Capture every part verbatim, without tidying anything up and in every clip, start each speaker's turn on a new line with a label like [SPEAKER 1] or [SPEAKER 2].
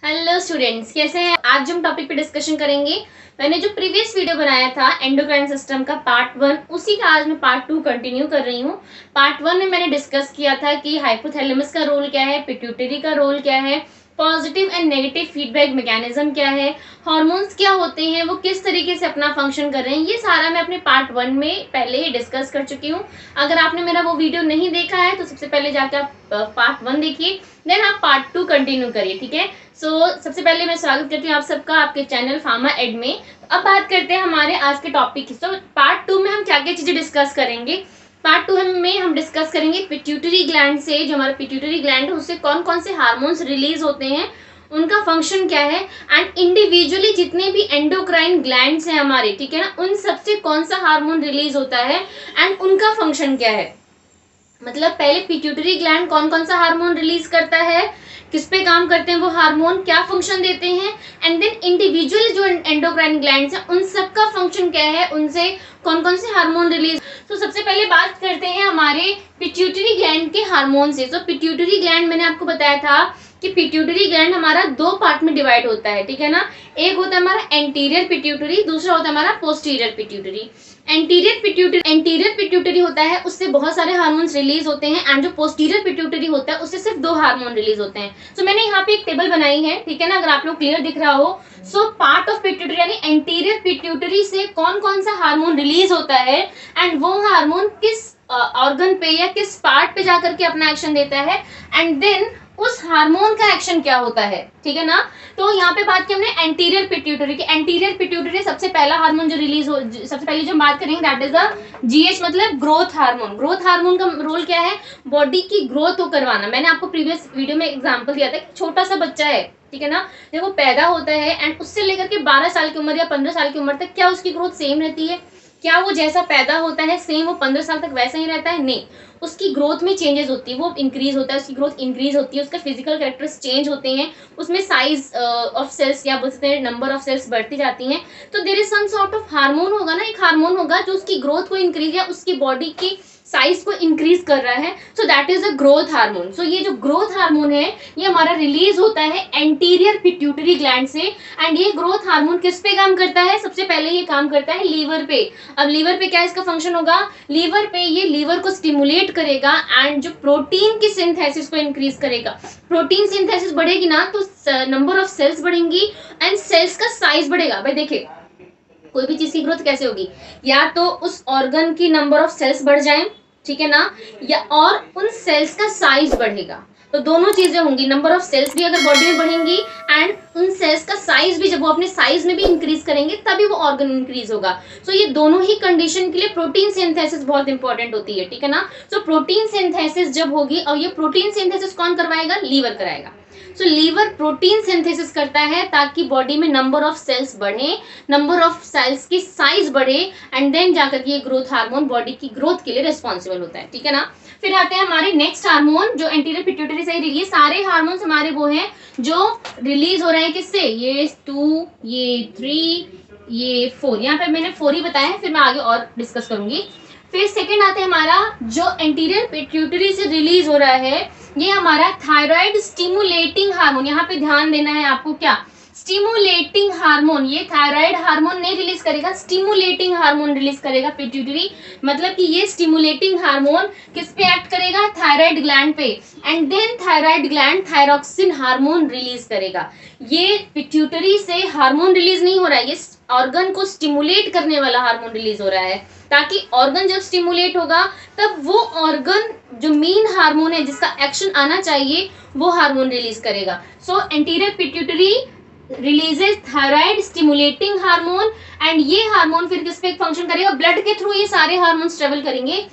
[SPEAKER 1] Hello students, कैसे हैं? आज जो हम टॉपिक पे डिस्कशन करेंगे, मैंने जो प्रीवियस वीडियो बनाया था एंडोक्राइन सिस्टम का पार्ट वन, उसी का आज मैं पार्ट टू कंटिन्यू कर रही हूँ। पार्ट वन में मैंने डिस्कस किया था कि हाइपोथैलेमस का रोल क्या है, पिट्यूटरी का रोल क्या है, positive and negative feedback mechanism क्या है, हार्मोन्स क्या होते हैं, वो किस तरीके से अपना फंक्शन कर रहे हैं, ये सारा मैं अपने पार्ट वन में पहले ही डिस्कस कर चुकी हूँ। अगर आपने मेरा वो वीडियो नहीं देखा है तो सबसे पहले जाकर आप पार्ट वन देखिए, देन आप पार्ट टू कंटिन्यू करिए, ठीक है। सो so, सबसे पहले मैं स्वागत करती हूँ आप सबका आपके चैनल फार्मा एड में। अब बात करते हैं हमारे आज के टॉपिक की। सो पार्ट टू में हम क्या क्या चीजें डिस्कस करेंगे। पार्ट टू में हम डिस्कस करेंगे पिट्यूटरी ग्लैंड से, जो हमारा पिट्यूटरी ग्लैंड है उससे कौन कौन से हार्मोन्स रिलीज होते हैं, उनका फंक्शन क्या है, एंड इंडिविजुअली जितने भी एंडोक्राइन ग्लैंड्स हैं हमारे, ठीक है ना, उन सबसे कौन सा हार्मोन रिलीज होता है एंड उनका फंक्शन क्या है। मतलब पहले पिट्यूटरी ग्लैंड कौन कौन सा हार्मोन रिलीज करता है, किस पे काम करते हैं वो हार्मोन, क्या फंक्शन देते हैं, एंड देन इंडिविजुअल जो एंडोक्राइन ग्लैंड्स हैं उन सबका फंक्शन क्या है, उनसे कौन कौन से हार्मोन रिलीज। तो सबसे पहले बात करते हैं हमारे पिट्यूटरी ग्लैंड के हार्मोन से। तो पिट्यूटरी ग्लैंड मैंने आपको बताया था कि पिट्यूटरी ग्लैंड हमारा दो पार्ट में डिवाइड होता है, ठीक है ना। एक होता है हमारा एंटीरियर पिट्यूटरी, दूसरा होता है हमारा posterior pituitary. Anterior pituitary anterior pituitary होता है, उससे बहुत सारे हार्मोन्स रिलीज होते हैं, एंड जो पोस्टीरियर पिट्यूटरी होता है उससे सिर्फ दो हार्मोन रिलीज होते हैं। सो so, मैंने यहाँ पे एक टेबल बनाई है, ठीक है ना, अगर आप लोग क्लियर दिख रहा हो। सो पार्ट ऑफ पिट्यूटरी यानी एंटीरियर पिट्यूटरी से कौन कौन सा हार्मोन रिलीज होता है एंड वो हार्मोन किस ऑर्गन uh, पे या किस पार्ट पे जाकर के अपना एक्शन देता है, एंड देन उस हार्मोन का एक्शन क्या होता है, ठीक है ना। तो यहाँ पे बात की हमने एंटीरियर पिट्यूटरी की। एंटीरियर पिट्यूटरी सबसे पहला हार्मोन जो रिलीज हो, सबसे पहले जो हम बात करेंगे दैट इज द जीएच, मतलब ग्रोथ हार्मोन। ग्रोथ हार्मोन का रोल क्या है, बॉडी की ग्रोथ को करवाना। मैंने आपको प्रीवियस वीडियो में एग्जांपल दिया था कि छोटा सा बच्चा है, ठीक है ना, जब वो पैदा होता है एंड उससे लेकर के बारह साल की उम्र या पंद्रह साल की उम्र तक क्या उसकी ग्रोथ सेम रहती है? क्या वो जैसा पैदा होता है सेम वो पंद्रह साल तक वैसा ही रहता है? नहीं, उसकी ग्रोथ में चेंजेस होती है, वो इंक्रीज होता है, उसकी ग्रोथ इंक्रीज होती है, उसका फिजिकल कैरेक्टर्स चेंज होते हैं, उसमें साइज ऑफ सेल्स या बोलते हैं नंबर ऑफ सेल्स बढ़ती जाती हैं। तो there is some sort of hormone होगा ना, एक हार्मोन होगा जो उसकी ग्रोथ को इंक्रीज या उसकी बॉडी की साइज को इंक्रीज कर रहा है। So that is a growth hormone. So ये जो ग्रोथ हार्मोन है ये हमारा रिलीज होता है एंटीरियर पिट्यूटरी ग्लैंड से, एंड ये ग्रोथ हार्मोन किस पे काम करता है? सबसे पहले ये काम करता है लीवर पे। अब लीवर पे क्या इसका फंक्शन होगा? लीवर पे ये लीवर को स्टिमुलेट करेगा एंड जो प्रोटीन की सिंथेसिस को इंक्रीज करेगा। प्रोटीन सिंथेसिस बढ़ेगी ना तो नंबर ऑफ सेल्स बढ़ेंगी एंड सेल्स का साइज बढ़ेगा। भाई देखिए, कोई भी चीज की ग्रोथ कैसे होगी, या तो उस ऑर्गन की नंबर ऑफ सेल्स बढ़ जाएं, ठीक है ना, या और उन सेल्स का साइज बढ़ेगा। तो दोनों चीजें होंगी, नंबर ऑफ सेल्स भी अगर बॉडी में बढ़ेंगी एंड उन सेल्स का साइज भी, जब वो अपने साइज में भी इंक्रीज करेंगे तभी वो ऑर्गन इंक्रीज होगा। सो so, ये दोनों ही कंडीशन के लिए प्रोटीन सिंथेसिस बहुत इंपॉर्टेंट होती है, ठीक है ना। सो प्रोटीन सिंथेसिस जब होगी, और ये प्रोटीन सिंथेसिस कौन करवाएगा? लीवर कराएगा। So so, liver protein synthesis करता है ताकि बॉडी में नंबर ऑफ सेल्स बढ़े, नंबर ऑफ सेल्स की साइज बढ़े, एंड देन जाकर के ये ग्रोथ हार्मोन बॉडी की ग्रोथ के लिए रिस्पॉन्सिबल होता है, ठीक है ना। फिर आते हैं हमारे नेक्स्ट हार्मोन जो एंटीरियर पिट्यूटरी से रिलीज, सारे हार्मोन्स हमारे वो हैं जो रिलीज हो रहे हैं किससे? ये टू, ये थ्री, ये फोर। यहाँ पे मैंने फोर ही बताया है, फिर मैं आगे और डिस्कस करूंगी। फिर सेकेंड आते हैं हमारा जो एंटीरियर पिट्यूटरी से रिलीज हो रहा है, ये हमारा थायराइड स्टिमुलेटिंग हार्मोन। यहाँ पे ध्यान देना है आपको, क्या स्टिमुलेटिंग हार्मोन। ये थायराइड हार्मोन नहीं रिलीज करेगा, स्टिमुलेटिंग हार्मोन रिलीज करेगा पिट्यूटरी। मतलब कि ये स्टिमुलेटिंग हार्मोन किस पे एक्ट करेगा? थायराइड ग्लैंड पे, and then thyroid gland thyroxine hormone release करेगा। ये पिट्यूटरी से हार्मोन रिलीज नहीं हो रहा है, ये ऑर्गन को स्टिमुलेट करने वाला हार्मोन रिलीज हो रहा है, ताकि ऑर्गन जब स्टिमुलेट होगा तब वो ऑर्गन जो मेन हार्मोन है जिसका एक्शन आना चाहिए वो हार्मोन रिलीज करेगा। So anterior pituitary releases thyroid stimulating hormone, and ये हार्मोन फिर किस पे फंक्शन करेगा? ब्लड के थ्रू ये सारे हार्मोन्स ट्रेवल करेंगे।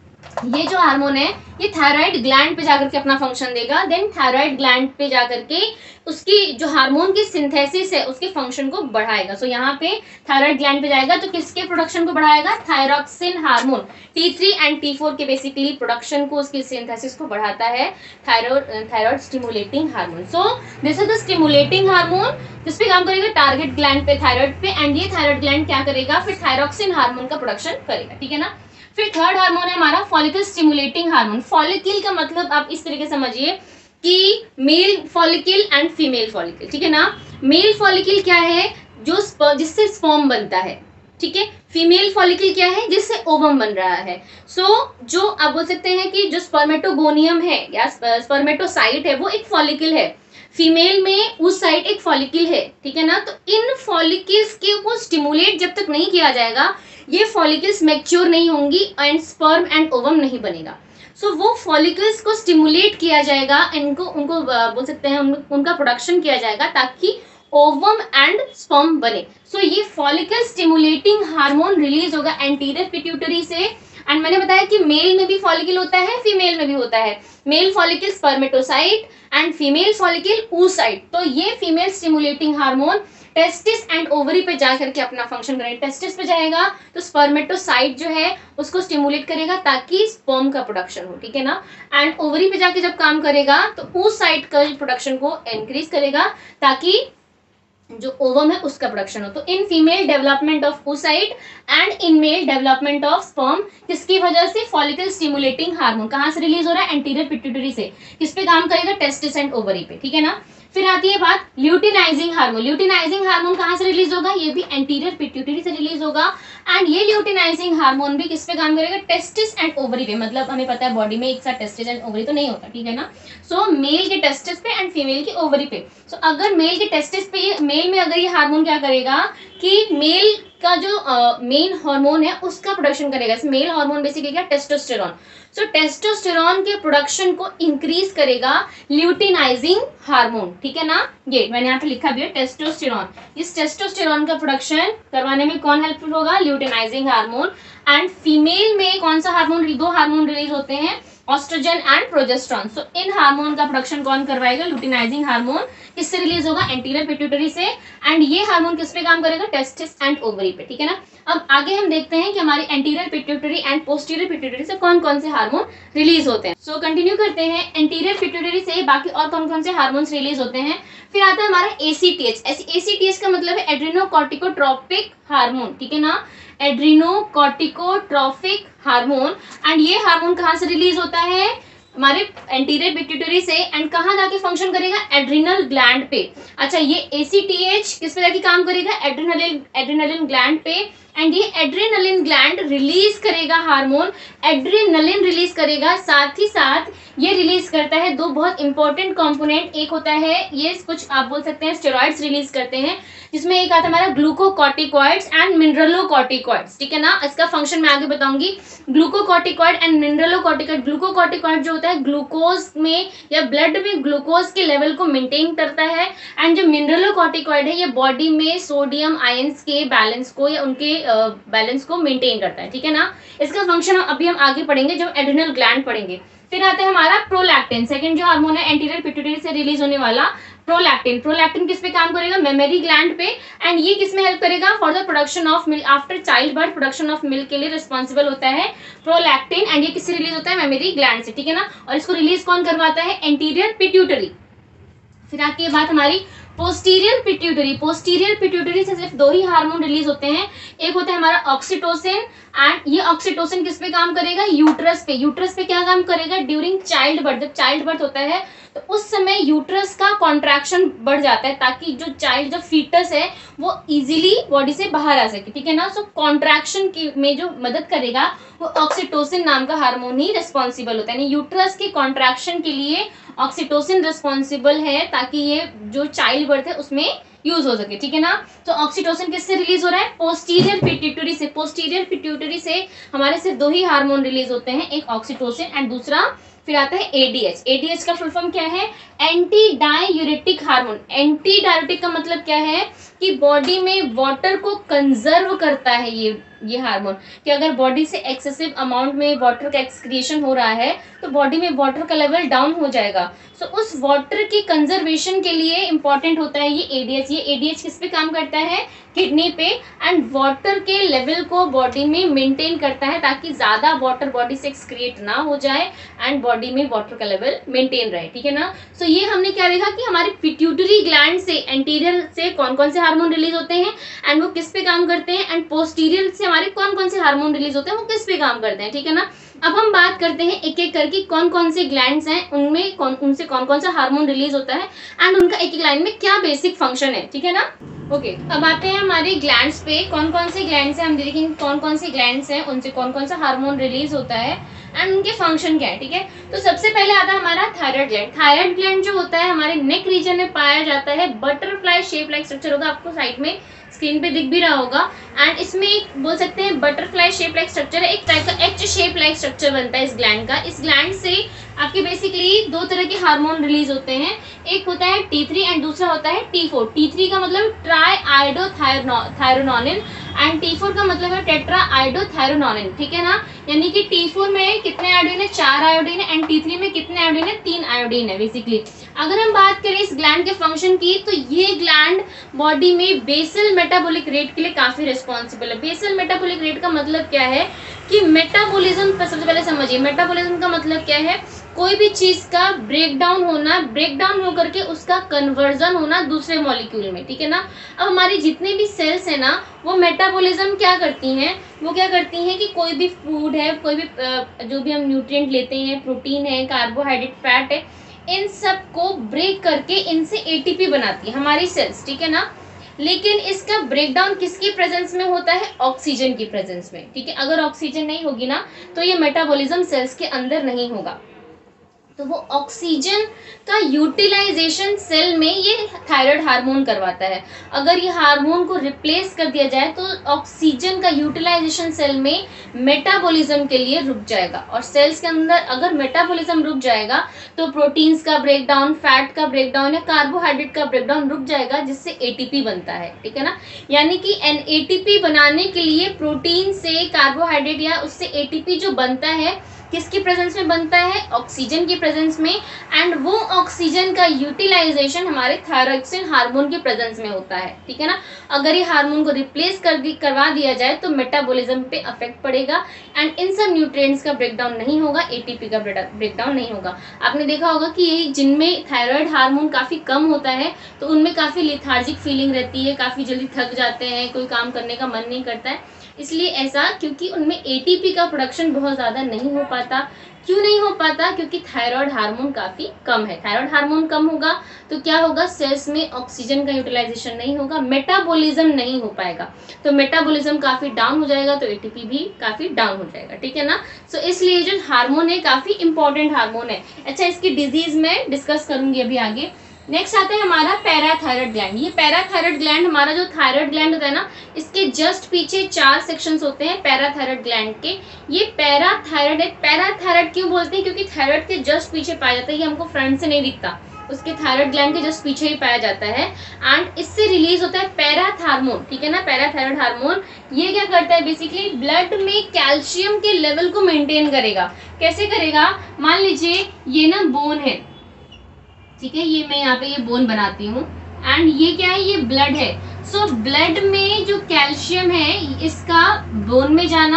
[SPEAKER 1] ये जो हार्मोन है ये थायराइड ग्लैंड पे जाकर के अपना फंक्शन देगा, देन थायराइड ग्लैंड पे जाकर के उसकी जो हार्मोन की सिंथेसिस है उसके फंक्शन को बढ़ाएगा। सो so, यहाँ पे थायराइड ग्लैंड पे जाएगा तो किसके प्रोडक्शन को बढ़ाएगा? Thyroxine hormone. T three and T four के बेसिकली प्रोडक्शन को, उसकी सिंथेसिस को बढ़ाता है thyroid thyroid stimulating hormone. So this is the stimulating hormone, जिस पे काम करेगा टारगेट ग्लैंड पे, थायराइड पे, एंड ये थायराइड ग्लैंड क्या करेगा? फिर थायरोक्सिन हार्मोन का प्रोडक्शन करेगा, ठीक है ना। फिर थर्ड हार्मोन है हमारा फॉलिकल स्टिमुलेटिंग हार्मोन। फॉलिकल का मतलब आप इस तरीके समझिए कि male follicle and female follicle, ठीक है ना। मेल फॉलिकल क्या है, जो जिससे स्पर्म बनता है, ठीक है। फीमेल फॉलिकल क्या है, जिससे ओवम बन रहा है। सो so, जो आप बोल सकते हैं कि जो स्पर्मेटोगोनियम है या स्पर्मेटोसाइट है वो एक फॉलिकल है, फीमेल में उस साइड एक फॉलिकल है, ठीक है ना। तो इन फॉलिकल्स के को स्टिमुलेट जब तक नहीं किया जाएगा, ये फॉलिकल्स मैच्योर नहीं होंगी एंड स्पर्म एंड ओवम नहीं बनेगा। सो so, वो फॉलिकल्स को स्टिमुलेट किया जाएगा, इनको उनको बोल सकते हैं उन, उनका प्रोडक्शन किया जाएगा ताकि ओवम एंड स्पर्म बने। सो so, ये फॉलिकल स्टिमुलेटिंग हार्मोन रिलीज होगा एंटीरियर पिट्यूटरी से। एंड मैंने बताया कि मेल में भी फॉलिकल होता है, फीमेल में भी होता है। Male follicle spermatocyte and female follicle oocyte। तो ये female stimulating hormone testis and ovary पे जा करके अपना फंक्शन करेगा। टेस्टिस पे जाएगा तो स्पर्मेटोसाइट जो है उसको स्टिमुलेट करेगा ताकि स्पर्म का प्रोडक्शन हो, ठीक है ना। एंड ओवरी पे जाके जब काम करेगा तो oocyte का प्रोडक्शन को इंक्रीज करेगा ताकि जो ओवम है उसका प्रोडक्शन हो। तो in female development of oocyte and in male development of sperm, किसकी वजह से, फॉलिकल स्टिमुलेटिंग हार्मोन। कहाँ से रिलीज हो रहा है, एंटीरियर पिट्यूटरी से। किस पे काम करेगा, टेस्टिस एंड ओवरी पे, ठीक है ना। फिर आती है बात ल्यूटिनाइजिंग हार्मोन। ल्यूटिनाइजिंग हार्मोन कहाँ से रिलीज होगा, ये भी एंटीरियर पिट्यूटरी से रिलीज होगा। एंड ये ल्यूटिनाइजिंग हार्मोन भी किस पे काम करेगा, टेस्टिस एंड ओवरी पे। मतलब हमें पता है बॉडी में एक साथ टेस्टिस एंड ओवरी तो नहीं होता, ठीक है ना। सो so, मेल के टेस्टिस पे एंड फीमेल के ओवरी पे। सो so, अगर मेल के टेस्टिस पे ये मेल में अगर ये हार्मोन क्या करेगा कि मेल का जो मेन uh, हार्मोन है उसका प्रोडक्शन करेगा। मेल हार्मोन बेसिकली क्या, टेस्टोस्टेरॉन। सो टेस्टोस्टेरॉन के प्रोडक्शन को इंक्रीज करेगा ल्यूटिनाइजिंग हार्मोन, ठीक है ना। ये मैंने यहाँ पे लिखा भी है टेस्टोस्टेरॉन। इस टेस्टोस्टेरॉन का प्रोडक्शन करवाने में कौन हेल्पफुल होगा, ल्यूटिनाइजिंग हार्मोन। एंड फीमेल में कौन सा हार्मोन, दो हार्मोन रिलीज होते हैं, ऑस्ट्रोजन एंड प्रोजेस्टेरॉन। सो इन हार्मोन का प्रोडक्शन कौन करवाएगा, ल्यूटिनाइजिंग हार्मोन। किससे रिलीज होगा, एंटीरियर पिट्यूटरी से। एंड ये हार्मोन किस पे काम करेगा, टेस्टिस एंड ओवरी पे, ठीक है ना। अब आगे हम देखते हैं कि हमारी anterior pituitary and posterior pituitary से कौन कौन से हार्मोन रिलीज होते हैं। सो so, कंटिन्यू करते हैं। एंटीरियर पिट्यूटरी से बाकी और कौन कौन से हार्मोन्स रिलीज होते हैं। फिर आता है हमारा एसीटीएच। एसीटीएच का मतलब है एड्रेनोकॉर्टिकोट्रोपिक हार्मोन, ठीक है ना, एड्रेनोकॉर्टिकोट्रोपिक हार्मोन। एंड ये हार्मोन कहाँ से रिलीज होता है, हमारे एंटीरियर पिट्यूटरी से। एंड कहाँ जाके फंक्शन करेगा, एड्रिनल ग्लैंड पे। अच्छा, ये एसीटीएच किस पे जाके काम करेगा, एड्रिनलिन एड्रिनलिन ग्लैंड पे। एंड ये एड्रेनलिन ग्लैंड रिलीज करेगा हार्मोन, एड्रेनलिन रिलीज करेगा। साथ ही साथ ये रिलीज करता है दो बहुत इंपॉर्टेंट कंपोनेंट। एक होता है ये कुछ आप बोल सकते हैं स्टेरॉइड्स रिलीज करते हैं, जिसमें एक आता है हमारा ग्लूकोकॉर्टिकॉइड्स एंड मिनरलोकॉर्टिकॉइड्स, ठीक है ना। इसका फंक्शन मैं आगे बताऊंगी। Glucocorticoid and mineralocorticoid. ग्लूकोकॉर्टिकॉइड जो होता है ग्लूकोज में या ब्लड में ग्लूकोज के लेवल को मेंटेन करता है। एंड जो मिनरलोकॉर्टिकॉइड है ये बॉडी में सोडियम आयंस के बैलेंस को या उनके बैलेंस को मेंटेन करता है, ठीक है ना। इसका फंक्शन अभी हम आगे पढ़ेंगे जब एड्रिनल ग्लैंड पढ़ेंगे। फिर आता है हमारा प्रोलैक्टिन। सेकंड जो हार्मोन है एंटीरियर पिट्यूटरी से रिलीज होने वाला, प्रोलैक्टिन। प्रोलैक्टिन किस पे काम करेगा, मेमरी ग्लैंड पे। एंड ये किस में हेल्प करेगा, for the production of milk after child birth. Production of milk के लिए रिस्पॉन्सिबल होता है प्रोलैक्टिन। एंड ये किससे रिलीज होता है, मेमरी ग्लैंड से, ठीक है ना। और इसको रिलीज कौन करवाता है, एंटीरियर पिट्यूटरी। फिर आती है बात हमारी पोस्टीरियर पिट्यूटरी। पोस्टीरियर पिट्यूटरी से सिर्फ दो ही हार्मोन रिलीज होते हैं। एक होता है हमारा ऑक्सीटोसिन। एंड ये ऑक्सीटोसिन किस पे काम करेगा, यूट्रस पे। यूट्रस पे क्या काम करेगा, ड्यूरिंग चाइल्ड बर्थ। जब चाइल्ड बर्थ होता है तो उस समय यूट्रस का कॉन्ट्रैक्शन बढ़ जाता है ताकि जो चाइल्ड जो फीटस है वो इजीली बॉडी से बाहर आ सके, ठीक है ना। सो कॉन्ट्रैक्शन की में जो मदद करेगा वो ऑक्सीटोसिन नाम का हार्मोन ही रिस्पॉन्सिबल होता है। यानी यूट्रस के कॉन्ट्रैक्शन के लिए ऑक्सीटोसिन रिस्पॉन्सिबल है ताकि ये जो चाइल्ड बर्थ है उसमें यूज हो सके, ठीक है ना। तो ऑक्सीटोसिन किससे रिलीज हो रहा है, पोस्टीरियर पिट्यूटरी से। पोस्टीरियर पिट्यूटरी से हमारे सिर्फ दो ही हार्मोन रिलीज होते हैं, एक ऑक्सीटोसिन एंड दूसरा फिर आता है एडीएच। एडीएच का फुल फॉर्म क्या है, anti diuretic hormone. Anti diuretic का मतलब क्या है कि बॉडी में वाटर को कंजर्व करता है ये ये हार्मोन, कि अगर बॉडी से एक्सेसिव अमाउंट में वाटर का एक्सक्रिएशन हो रहा है तो बॉडी में वाटर का लेवल डाउन हो जाएगा। सो so, उस वाटर की कंजर्वेशन के लिए इंपॉर्टेंट होता है ये एडीएच। ये एडीएच किस पे काम करता है, किडनी पे। एंड वाटर के लेवल को बॉडी में मेंटेन करता है ताकि ज्यादा वाटर बॉडी से एक्सक्रिएट ना हो जाए एंड बॉडी में वाटर का लेवल मेंटेन रहे, ठीक है ना। सो so, ये हमने क्या देखा कि हमारे पिट्यूटरी ग्लैंड से एंटीरियर से कौन कौन से हार्मोन रिलीज होते हैं एंड वो किस पे काम करते हैं, एंड पोस्टीरियर से हमारे कौन कौन से हार्मोन रिलीज होते हैं वो किस पे काम करते हैं, ठीक है ना। अब हम बात करते हैं एक एक करके कौन कौन से ग्लैंड्स हैं, उनमें कौन उनसे कौन कौन सा हार्मोन रिलीज होता है एंड उनका एक एक लाइन में क्या बेसिक फंक्शन है, ठीक है ना। ओके okay, अब आते हैं हमारे ग्लैंड्स पे, कौन कौन से ग्लैंड्स हैं, हम देखेंगे कौन कौन से ग्लैंड्स हैं, उनसे कौन कौन सा हार्मोन रिलीज होता है एंड उनके फंक्शन क्या है, ठीक है। तो सबसे पहले आता है हमारा थायराइड ग्लैंड। थायराइड ग्लैंड जो होता है हमारे नेक रीजन में पाया जाता है, बटरफ्लाई शेप लाइक स्ट्रक्चर होगा, आपको साइड में स्क्रीन पे दिख भी रहा होगा। एंड इसमें एक बोल सकते हैं बटरफ्लाई शेप लाइक स्ट्रक्चर है, एक टाइप का एच शेप लाइक स्ट्रक्चर बनता है इस ग्लैंड का। इस ग्लैंड से आपके बेसिकली दो तरह के हार्मोन रिलीज होते हैं, एक होता है टी थ्री एंड दूसरा होता है टी फोर। टी थ्री का मतलब triiodothyronine and T four का मतलब है टेट्रा आयोडोथायरोनोनिन, ठीक है ना। यानी कि टी फोर में कितने आयोडीन है, चार आयोडीन है, एंड टी थ्री में कितने आयोडीन है, तीन आयोडीन है बेसिकली। अगर हम बात करें इस ग्लैंड के फंक्शन की, तो ये ग्लैंड बॉडी में बेसल मेटाबॉलिक रेट के लिए काफी रिस्पॉन्सिबल है। बेसल मेटाबॉलिक रेट का मतलब क्या है कि मेटाबॉलिज्म, सबसे पहले समझिए मेटाबॉलिज्म का मतलब क्या है, कोई भी चीज का ब्रेक डाउन होना, ब्रेक डाउन होकर के उसका कन्वर्जन होना दूसरे मॉलिक्यूल में, ठीक है ना। अब हमारी जितने भी सेल्स है ना, वो मेटाबॉलिज्म क्या करती हैं, वो क्या करती हैं कि कोई भी फूड है, कोई भी जो भी हम न्यूट्रिएंट लेते हैं, प्रोटीन है, कार्बोहाइड्रेट, फैट है, इन सब को ब्रेक करके इनसे एटीपी बनाती है हमारी सेल्स, ठीक है ना। लेकिन इसका ब्रेकडाउन किसकी प्रेजेंस में होता है, ऑक्सीजन की प्रेजेंस में, ठीक है। अगर ऑक्सीजन नहीं होगी ना तो ये मेटाबॉलिज्म सेल्स के अंदर नहीं होगा। तो वो ऑक्सीजन का यूटिलाइजेशन सेल में ये थायराइड हार्मोन करवाता है। अगर ये हार्मोन को रिप्लेस कर दिया जाए तो ऑक्सीजन का यूटिलाइजेशन सेल में मेटाबॉलिज्म के लिए रुक जाएगा, और सेल्स के अंदर अगर मेटाबॉलिज्म रुक जाएगा तो प्रोटीन्स का ब्रेकडाउन, फैट का ब्रेकडाउन या कार्बोहाइड्रेट का ब्रेकडाउन रुक जाएगा, जिससे एटीपी बनता है, ठीक है ना। यानी कि एन एटीपी बनाने के लिए प्रोटीन से कार्बोहाइड्रेट या उससे एटीपी जो बनता है किसकी प्रेजेंस में बनता है, ऑक्सीजन की प्रेजेंस में। एंड वो ऑक्सीजन का यूटिलाइजेशन हमारे थायरॉक्सिन हार्मोन की प्रेजेंस में होता है, ठीक है ना। अगर ये हार्मोन को रिप्लेस कर दी करवा दिया जाए तो मेटाबॉलिज्म पे अफेक्ट पड़ेगा एंड इन सब न्यूट्रिएंट्स का ब्रेकडाउन नहीं होगा, एटीपी का ब्रेकडाउन नहीं होगा। आपने देखा होगा कि ये जिनमें थायराइड हार्मोन काफी कम होता है तो उनमें काफी लेथार्जिक फीलिंग रहती है, काफी जल्दी थक जाते हैं, कोई काम करने का मन नहीं करता है। इसलिए ऐसा, क्योंकि उनमें एटीपी का प्रोडक्शन बहुत ज़्यादा नहीं हो पाता। क्यों नहीं हो पाता, क्योंकि थायराइड हार्मोन काफ़ी कम है। थायराइड हार्मोन कम होगा तो क्या होगा, सेल्स में ऑक्सीजन का यूटिलाइजेशन नहीं होगा, मेटाबॉलिज्म नहीं हो पाएगा। तो मेटाबॉलिज्म काफ़ी डाउन हो जाएगा तो एटीपी भी काफ़ी डाउन हो जाएगा, ठीक है ना। सो so, इसलिए जो हार्मोन है काफ़ी इंपॉर्टेंट हार्मोन है। अच्छा, इसकी डिजीज में डिस्कस करूंगी अभी आगे। नेक्स्ट आता है हमारा पैराथायराइड ग्लैंड। ये पैराथायराइड ग्लैंड, हमारा जो थायराइड ग्लैंड होता है ना, इसके जस्ट पीछे चार सेक्शंस होते हैं पैराथायराइड ग्लैंड के। ये पैराथायराइड है। पैराथायराइड क्यों बोलते हैं, क्योंकि थायराइड के जस्ट पीछे पाया जाता है, ये हमको फ्रंट से नहीं दिखता, उसके थायराइड ग्लैंड के जस्ट पीछे ही पाया जाता है। एंड इससे रिलीज होता है पैराथार्मोन, ठीक है ना। पैराथायराइड हार्मोन ये क्या करता है, बेसिकली ब्लड में कैल्शियम के लेवल को मेंटेन करेगा। कैसे करेगा, मान लीजिए ये ना बोन है, ठीक है, ये मैं यहाँ पे ये बोन बनाती हूँ एंड ये क्या है, ये ब्लड है। सो so, ब्लड में जो कैल्शियम है इसका बोन में जाना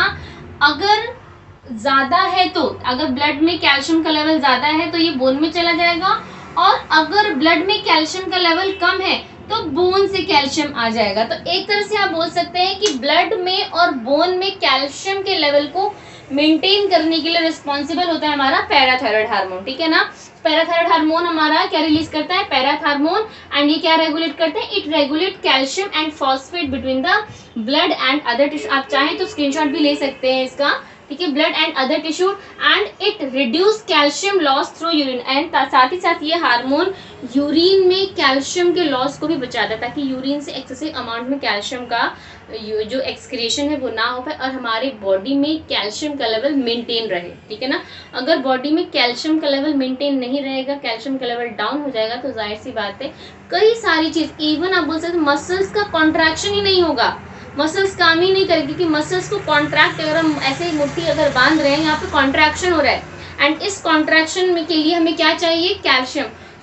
[SPEAKER 1] अगर ज्यादा है तो, अगर ब्लड में कैल्शियम का लेवल ज्यादा है तो ये बोन में चला जाएगा, और अगर ब्लड में कैल्शियम का लेवल कम है तो बोन से कैल्शियम आ जाएगा। तो एक तरह से आप बोल सकते हैं कि ब्लड में और बोन में कैल्शियम के लेवल को मेंटेन करने के लिए रिस्पॉन्सिबल होता है हमारा पैराथायराइड हार्मोन, ठीक है ना। पैराथायराइड हार्मोन हमारा क्या रिलीज करता है, पैराथार्मोन, एंड ये क्या रेगुलेट करते हैं, it regulate calcium and phosphate between the blood and other tissue. आप चाहें तो स्क्रीनशॉट भी ले सकते हैं इसका, ठीक है, blood and other tissue, and it reduce calcium loss through urine. And साथ ही साथ ये हार्मोन यूरिन में कैल्शियम के लॉस को भी बचाता है, ताकि यूरिन से एक्सेसिव अमाउंट में कैल्शियम का जो एक्सक्रीशन है वो ना हो पाए और हमारे बॉडी में कैल्शियम का लेवल मेंटेन रहे, ठीक है ना। अगर बॉडी में कैल्शियम का लेवल मेंटेन नहीं रहेगा, कैल्शियम का लेवल डाउन हो जाएगा, तो जाहिर सी बात है कई सारी चीज, इवन आप बोल सकते मसल्स का कॉन्ट्रैक्शन ही नहीं होगा, मसल्स काम ही नहीं करेगी, क्योंकि मसल्स को कॉन्ट्रैक्ट, अगर हम ऐसे मुट्ठी अगर बांध रहे हैं, यहाँ पे कॉन्ट्रैक्शन हो रहा है, एंड इस कॉन्ट्रैक्शन में के लिए हमें क्या चाहिए, कैल्शियम।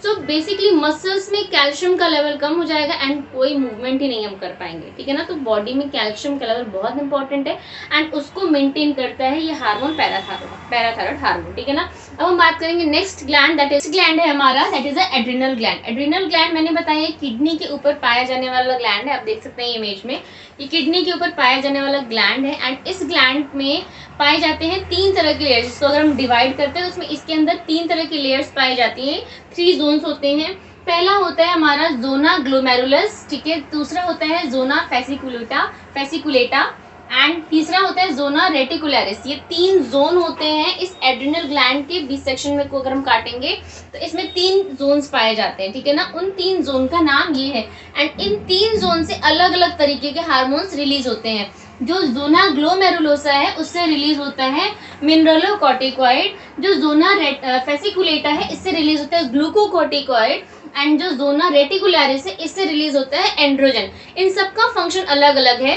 [SPEAKER 1] सो बेसिकली मसल्स में कैल्शियम का लेवल कम हो जाएगा एंड कोई मूवमेंट ही नहीं हम कर पाएंगे, ठीक है ना। तो बॉडी में कैल्शियम का लेवल बहुत इंपॉर्टेंट है एंड उसको मेंटेन करता है ये हार्मोन पैराथायरॉयड पैराथायरॉयड हार्मोन, ठीक है ना। अब हम बात करेंगे next gland, that is gland है हमारा, that is adrenal gland. Adrenal gland मैंने बताया किडनी के ऊपर पाया जाने वाला ग्लैंड है, आप देख सकते हैं इमेज में, ये किडनी के ऊपर पाया जाने वाला ग्लैंड है एंड इस ग्लैंड में पाए जाते हैं तीन तरह के लेयर्स। जिसको अगर हम डिवाइड करते हैं उसमें इसके अंदर तीन तरह की लेयर्स पाई जाती हैं, थ्री जोन्स होते हैं। पहला होता है हमारा जोना ग्लोमेरुलस, ठीक है, दूसरा होता है जोना फेसिकुलेटा फेसिकुलेटा एंड तीसरा होता है जोना रेटिकुलरिस। ये तीन जोन होते हैं इस एड्रिनल ग्लैंड के बीच सेक्शन में को अगर हम काटेंगे तो इसमें तीन जोन्स पाए जाते हैं, ठीक है ना। उन तीन जोन का नाम ये है एंड इन तीन जोन से अलग अलग तरीके के हार्मोन्स रिलीज होते हैं। जो जोना ग्लोमेरुलोसा है उससे रिलीज होता है मिनरलोकॉर्टिकॉइड, जो जोना फेसिकुलेटा है इससे रिलीज होता है ग्लूकोकॉर्टिकॉइड एंड जो जोना रेटिकुलरिस है इससे रिलीज होता है एंड्रोजन। इन सब का फंक्शन अलग अलग है।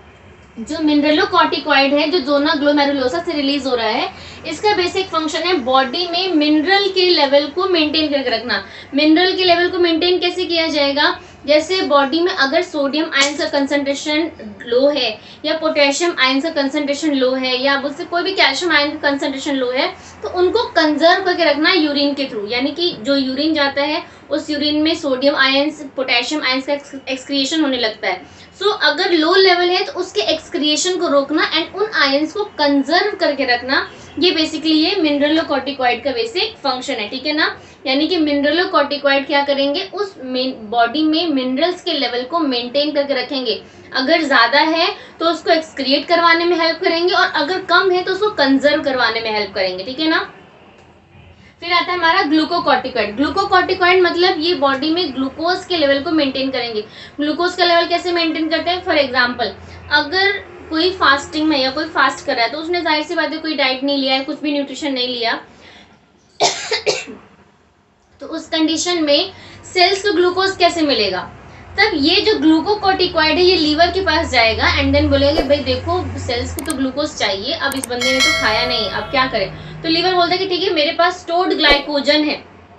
[SPEAKER 1] जो मिनरलोकॉर्टिकॉइड है जो जोना ग्लोमेरुलोसा से रिलीज हो रहा है, इसका बेसिक फंक्शन है बॉडी में मिनरल के लेवल को मेंटेन करके रखना। मिनरल के लेवल को मेंटेन कैसे किया जाएगा, जैसे बॉडी में अगर सोडियम आयन का कंसंट्रेशन लो है या पोटेशियम आयन का कंसंट्रेशन लो है या उससे कोई भी कैल्शियम आयन का कंसंट्रेशन लो है तो उनको कंजर्व करके रखना यूरिन के थ्रू, यानी कि जो यूरिन जाता है उस यूरिन में सोडियम आयंस पोटेशियम आयंस का एक्सक्रिएशन होने लगता है। सो so, अगर लो लेवल है तो उसके एक्सक्रिएशन को रोकना एंड उन आयंस को कंजर्व करके रखना, ये बेसिकली ये मिनरलोकॉर्टिकॉइड का बेसिक फंक्शन है, ठीक है ना। यानी कि मिनरलोकॉर्टिकॉइड क्या करेंगे, उस बॉडी में मिनरल्स के लेवल को मेंटेन करके रखेंगे। अगर ज्यादा है तो उसको एक्सक्रिएट करवाने में हेल्प करेंगे और अगर कम है तो उसको कंजर्व करवाने में हेल्प करेंगे, ठीक है ना। फिर आता है हमारा ग्लूकोकॉर्टिकॉइड। ग्लूकोकॉर्टिकॉइड मतलब ये बॉडी में ग्लूकोज के लेवल को मेंटेन करेंगे। ग्लूकोज का लेवल कैसे मेंटेन करते हैं, फॉर एग्जांपल अगर कोई फास्टिंग में या कोई फास्ट कर रहा है तो उसने जाहिर सी बात है कोई डाइट नहीं लिया है, कुछ भी न्यूट्रिशन नहीं लिया तो उस कंडीशन में सेल्स को ग्लूकोज कैसे मिलेगा, तब ये जो ग्लूकोकॉर्टिकॉइड है ये लीवर के पास जाएगा एंड देन बोलेगा भाई देखो सेल्स को तो ग्लूकोज चाहिए, अब इस बंदे ने तो खाया नहीं, अब क्या करें। तो लीवर बोलता है कि ठीक है मेरे पास स्टोर्ड ग्लाइकोजन है,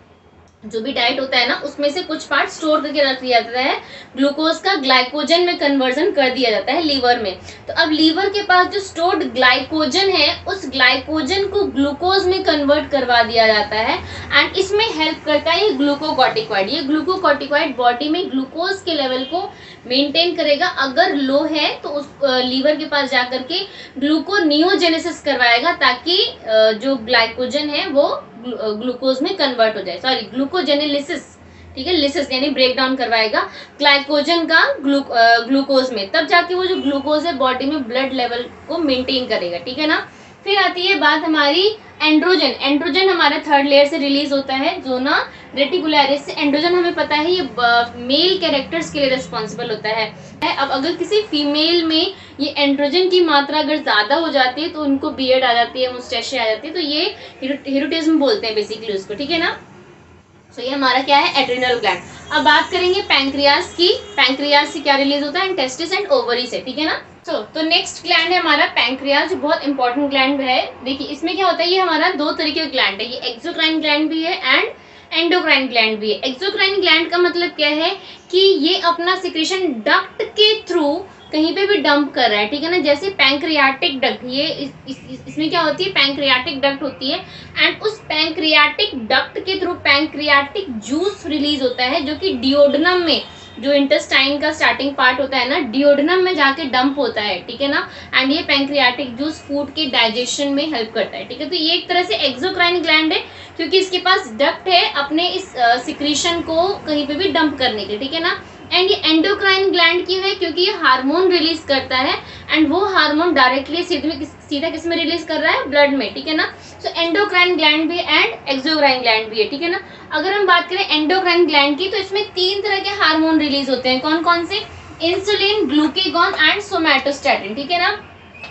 [SPEAKER 1] जो भी डाइट होता है ना उसमें से कुछ पार्ट स्टोर करके रख दिया जाता है, ग्लूकोज का ग्लाइकोजन में कन्वर्जन कर दिया जाता है लीवर में। तो अब लीवर के पास जो स्टोर्ड ग्लाइकोजन है उस ग्लाइकोजन को ग्लूकोज में कन्वर्ट करवा दिया जाता है एंड इसमें हेल्प करता है ये ग्लूकोकॉर्टिकॉइड। ये ग्लूकोकॉर्टिकॉइड बॉडी में ग्लूकोज के लेवल को मेंटेन करेगा, अगर लो है तो उस लीवर के पास जाकर के ग्लूकोनियोजेनेसिस करवाएगा ताकि जो ग्लाइकोजन है वो ग्लूकोज में कन्वर्ट हो जाए, सॉरी ग्लूकोजेनेलिसिस, ठीक है, लिसिस यानी ब्रेक डाउन करवाएगा ग्लाइकोजन का ग्लू ग्लूकोज में, तब जाके वो जो ग्लूकोज है बॉडी में ब्लड लेवल को मेंटेन करेगा, ठीक है ना। फिर आती है बात हमारी एंड्रोजन। एंड्रोजन हमारे थर्ड लेयर से रिलीज होता है जोना रेटिकुलरिस से। एंड्रोजन हमें पता है ये मेल कैरेक्टर्स के लिए रिस्पॉन्सिबल होता है। अब अगर किसी फीमेल में ये एंड्रोजन की मात्रा अगर ज्यादा हो जाती है तो उनको बियर्ड आ जाती है, मुस्टैशे आ जाती है, तो ये हिरुटिज्म बोलते हैं बेसिकली उसको, ठीक है ना। तो ये हमारा क्या है, एड्रिनल ग्लैंड। अब बात करेंगे पैंक्रियास की। पैंक्रियास से क्या रिलीज होता है, टेस्टिस एंड ओवरी से, ठीक है ना। तो तो नेक्स्ट ग्लैंड है हमारा पैंक्रियास, जो बहुत इंपॉर्टेंट ग्लैंड है। देखिए इसमें क्या होता है, ये हमारा दो तरीके का ग्लैंड है, ये एक्सोक्राइन ग्लैंड भी है एंड एंडोक्राइन ग्लैंड भी है। एक्सोक्राइन ग्लैंड का मतलब क्या है कि ये अपना सिक्रेशन डक्ट के थ्रू कहीं पे भी डंप कर रहा है, ठीक है ना। जैसे पैंक्रियाटिक डक्ट, ये इस, इस, इस, इसमें क्या होती है, पैंक्रियाटिक डक्ट होती है एंड उस पैंक्रियाटिक डक्ट के थ्रू पैंक्रियाटिक जूस रिलीज होता है जो कि डिओडनम में, जो इंटेस्टाइन का स्टार्टिंग पार्ट होता है ना, डिओडनम में जाके डंप होता है, ठीक है ना। एंड ये पैंक्रियाटिक जूस फूड के डाइजेशन में हेल्प करता है, ठीक है। तो ये एक तरह से एक्सोक्राइन ग्लैंड है क्योंकि इसके पास डक्ट है अपने इस सिक्रीशन को कहीं पे भी डंप करने के, ठीक है ना। एंड ये एंडोक्राइन ग्लैंड क्यों है, क्योंकि ये हार्मोन रिलीज करता है एंड वो हार्मोन डायरेक्टली सीधे सीधा किस में रिलीज कर रहा है, ब्लड में, ठीक है ना। सो एंडोक्राइन ग्लैंड भी एंड एक्सोक्राइन ग्लैंड भी है, ठीक है ना। अगर हम बात करें एंडोक्राइन ग्लैंड की तो इसमें तीन तरह के हार्मोन रिलीज होते हैं, कौन कौन से, इंसुलिन, ग्लूकेगॉन एंड सोमैटोस्टैटिन, ठीक है ना।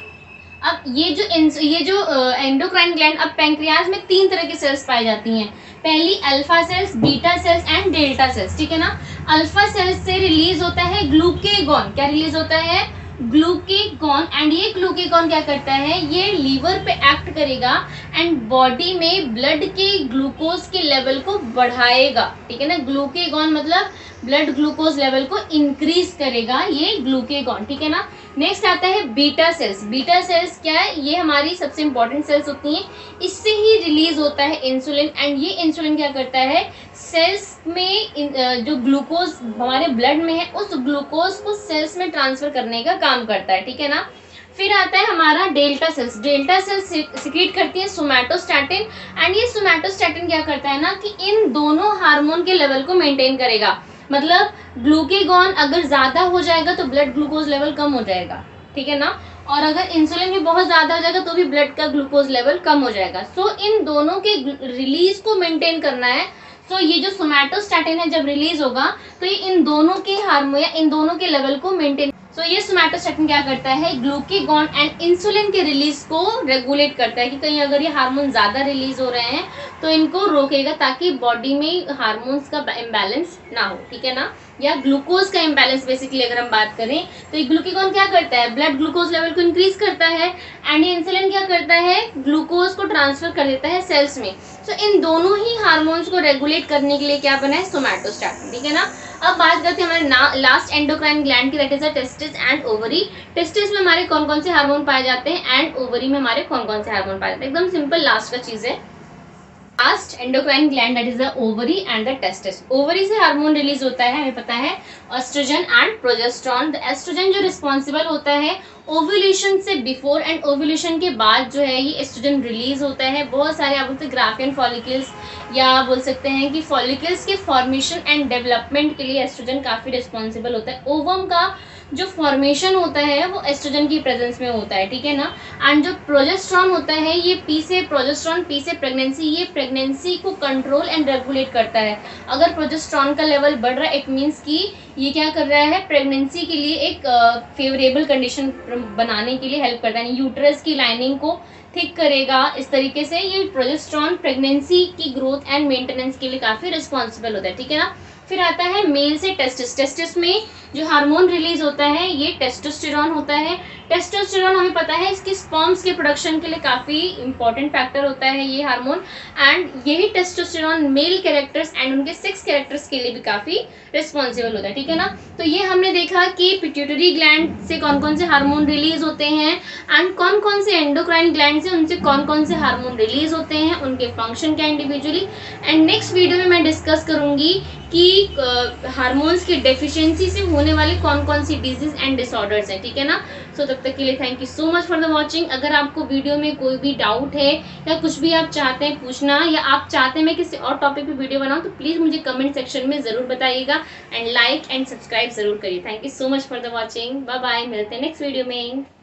[SPEAKER 1] अब ये जो ये जो एंडोक्राइन ग्लैंड, अब पैंक्रियाज में तीन तरह की सेल्स पाई जाती हैं, पहली alpha cells, beta cells and delta cells, ठीक है ना। अल्फा सेल्स से रिलीज होता है ग्लूकेगॉन, क्या रिलीज होता है, ग्लूकेगॉन। एंड ये ग्लूकेगॉन क्या करता है, ये लीवर पे एक्ट करेगा एंड बॉडी में ब्लड के ग्लूकोज के लेवल को बढ़ाएगा, ठीक है ना। ग्लूकेगॉन मतलब ब्लड ग्लूकोज लेवल को इंक्रीज करेगा ये ग्लूकेगॉन, ठीक है ना। नेक्स्ट आता है बीटा सेल्स। बीटा सेल्स क्या है, ये हमारी सबसे इंपॉर्टेंट सेल्स होती हैं, इससे ही रिलीज होता है इंसुलिन। एंड ये इंसुलिन क्या करता है, सेल्स में जो ग्लूकोज हमारे ब्लड में है उस ग्लूकोज को सेल्स में ट्रांसफर करने का काम करता है, ठीक है ना। फिर आता है हमारा delta cells. Delta cells secrete करती है सोमैटोस्टैटिन। एंड ये सोमैटोस्टैटिन क्या करता है ना कि इन दोनों हार्मोन के लेवल को मेंटेन करेगा। मतलब ग्लूकेगॉन अगर ज्यादा हो जाएगा तो ब्लड ग्लूकोज लेवल कम हो जाएगा, ठीक है ना। और अगर इंसुलिन भी बहुत ज्यादा हो जाएगा तो भी ब्लड का ग्लूकोज लेवल कम हो जाएगा। सो so, इन दोनों के रिलीज को मेंटेन करना है। सो so, ये जो सोमैटोस्टैटिन है जब रिलीज होगा तो ये इन दोनों के हार्मोन या इन दोनों के लेवल को मेंटेन। सो so, ये सोमैटोस्टैटिन क्या करता है, ग्लूकेगॉन एंड इंसुलिन के रिलीज को रेगुलेट करता है कि कहीं अगर ये हार्मोन ज्यादा रिलीज हो रहे हैं तो इनको रोकेगा ताकि बॉडी में हार्मोन्स का इम्बैलेंस ना हो, ठीक है ना, या ग्लूकोज का इम्बैलेंस बेसिकली अगर हम बात करें तो ये ग्लूकेगॉन क्या करता है, ब्लड ग्लूकोज लेवल को इंक्रीज करता है। एंड इंसुलिन क्या करता है, ग्लूकोज को ट्रांसफर कर देता है सेल्स में। सो so, इन दोनों ही हार्मोन्स को रेगुलेट करने के लिए क्या बना है, सोमैटोस्टैटिन, ठीक है ना। अब बात करते हैं हमारे लास्ट एंडोक्राइन ग्लैंड की, that is a testis and ovary. Testis में हमारे कौन कौन से हार्मोन पाए जाते हैं एंड ओवरी में हमारे कौन कौन से हार्मोन पाए जाते हैं। एकदम सिंपल लास्ट का चीज है। Last endocrine gland that is the ovary and the testis. Ovary से हार्मोन रिलीज होता है, हमें पता है, estrogen and progesterone. The estrogen जो रिस्पॉन्सिबल होता है ओव्यूलेशन से बिफोर एंड ओव्यूलेशन के बाद जो है ये एस्ट्रोजन रिलीज होता है। बहुत सारे आप बोलते हैं ग्राफियन फॉलिकल्स या बोल सकते हैं कि फॉलिकल्स के फॉर्मेशन एंड डेवलपमेंट के लिए एस्ट्रोजन काफी रिस्पॉन्सिबल होता है। ओवम का जो फॉर्मेशन होता है वो एस्ट्रोजन की प्रेजेंस में होता है, ठीक है ना। एंड जो प्रोजेस्टेरोन होता है ये पी से प्रोजेस्टेरोन, पी से प्रेगनेंसी, ये प्रेगनेंसी को कंट्रोल एंड रेगुलेट करता है। अगर प्रोजेस्टेरोन का लेवल बढ़ रहा है इट मीन्स कि ये क्या कर रहा है, प्रेगनेंसी के लिए एक फेवरेबल कंडीशन बनाने के लिए हेल्प करता है, यूट्रस की लाइनिंग को थिक करेगा। इस तरीके से ये प्रोजेस्टेरोन प्रेगनेंसी की ग्रोथ एंड मेंटेनेंस के लिए काफी रिस्पॉन्सिबल होता है, ठीक है ना। फिर आता है मेल से टेस्टिस। टेस्टिस में जो हार्मोन रिलीज होता है ये टेस्टोस्टेरोन होता है। टेस्टोस्टेरोन हमें पता है इसके स्पर्म्स के प्रोडक्शन के लिए काफी इंपॉर्टेंट फैक्टर होता है ये हार्मोन। एंड यही टेस्टोस्टेरोन मेल कैरेक्टर्स एंड उनके सेक्स कैरेक्टर्स के लिए भी काफी रिस्पॉन्सिबल होता है, ठीक है ना। तो ये हमने देखा कि पिट्यूटरी ग्लैंड से कौन कौन से हार्मोन रिलीज होते हैं एंड कौन कौन से एंडोक्राइन ग्लैंड से उनसे कौन कौन से हार्मोन रिलीज होते हैं, उनके फंक्शन क्या इंडिविजुअली। एंड नेक्स्ट वीडियो में मैं डिस्कस करूंगी कि हार्मोन्स uh, की डेफिशिएंसी से होने वाले कौन कौन सी डिजीज एंड डिसऑर्डर्स हैं, ठीक है ना। सो so, तब तक के लिए thank you so much for the watching. अगर आपको वीडियो में कोई भी डाउट है या कुछ भी आप चाहते हैं पूछना या आप चाहते हैं मैं किसी और टॉपिक पे वीडियो बनाऊं तो प्लीज मुझे कमेंट सेक्शन में जरूर बताइएगा एंड लाइक एंड सब्सक्राइब जरूर करिए। Thank you so much for the watching. Bye bye, मिलते हैं नेक्स्ट वीडियो में।